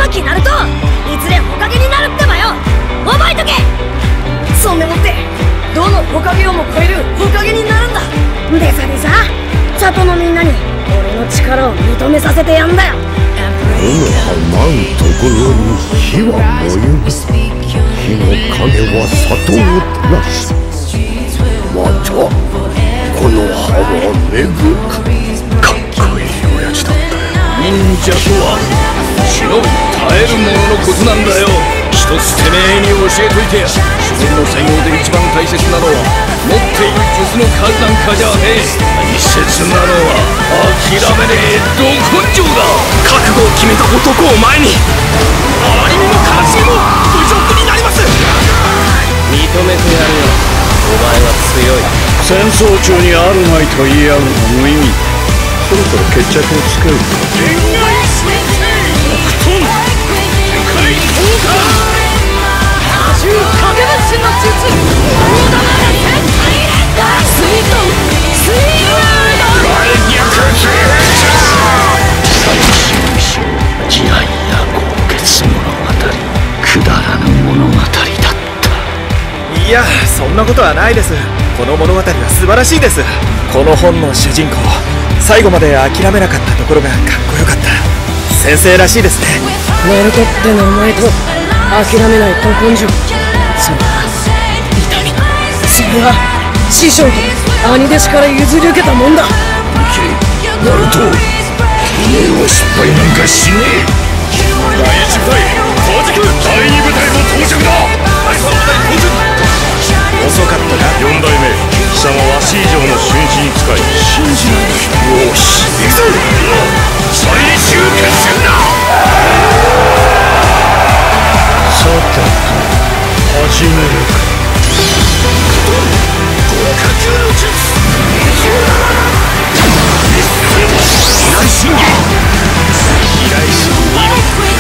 きナルト、いずれ火影になるってばよ。覚えとけ。そんでもってどの火影をも超える火影になるんだ。でさでさ、里のみんなに俺の力を認めさせてやんだよ。 我が舞うところに火は燃ゆる。火の影は里を照らす。またこの葉は芽吹く。かっこいい親父だったよ。 忍者とは忍び耐える者のことなんだよ。一つてめえに教えといてや。自分の才能で一番大切なのは持っている術の数なんかじゃねえ。大切なのは諦めねえど根性だ。覚悟を決めた男を前にあまりにも悲しみも侮辱になります。認めてやるよ。お前は強い。 戦争中にあるまいと言い合うのは無意味。そろそろ決着をつけるか。 いや、そんなことはないです。この物語は素晴らしいです。この本の主人公、最後まで諦めなかったところがかっこよかった。先生らしいですね。 ナルトって名前と諦めないど根性、それは痛み、それは師匠と兄弟子から譲り受けたもんだ。 ナルト、お前は失敗なんかしねえ。第1部隊到着。第2部隊も到着だ。第3部隊到着。 遅かったな。 4代目貴様は足以上の瞬死に使い信じない。よし行くぞ。最終決戦だ。さて始めるか。合格の術。依頼信玄。依頼信玄。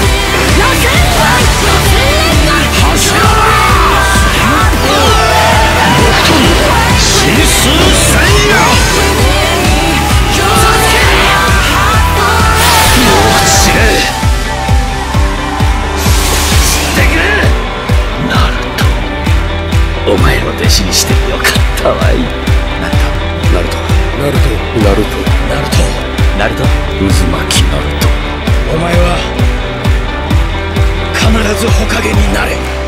柱だ。神数戦よ。もう散れ。死んでくれ。ナルト、お前を弟子にしてよかったわい。ナルト、ナルト、ナルト、ナルト、ナルト、ナルト、渦巻きナルト、お前は必ず火影になれ。